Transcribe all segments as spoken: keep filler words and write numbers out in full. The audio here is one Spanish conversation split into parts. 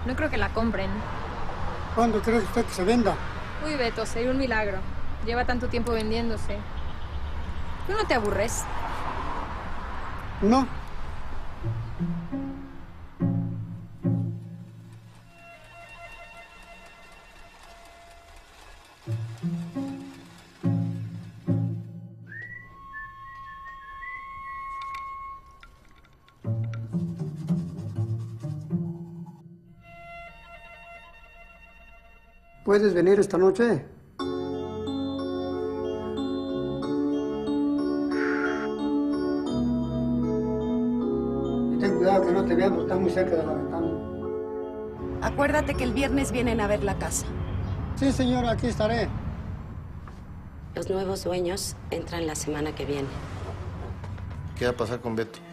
No creo que la compren. ¿Cuándo cree usted que se venda? Uy, Beto, sería un milagro. Lleva tanto tiempo vendiéndose. ¿Tú no te aburres? No. ¿Puedes venir esta noche? Y ten cuidado que no te vean, porque estás muy cerca de la ventana. Acuérdate que el viernes vienen a ver la casa. Sí, señora, aquí estaré. Los nuevos dueños entran la semana que viene. ¿Qué va a pasar con Beto?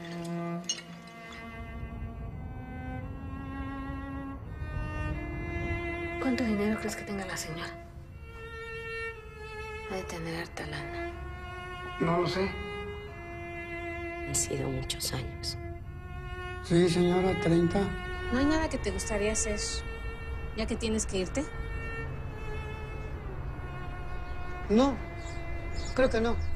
¿Cuánto dinero crees que tenga la señora? Ha de tener harta lana. No lo sé. Han sido muchos años. Sí, señora, treinta. ¿No hay nada que te gustaría hacer, ya que tienes que irte? No, creo que no.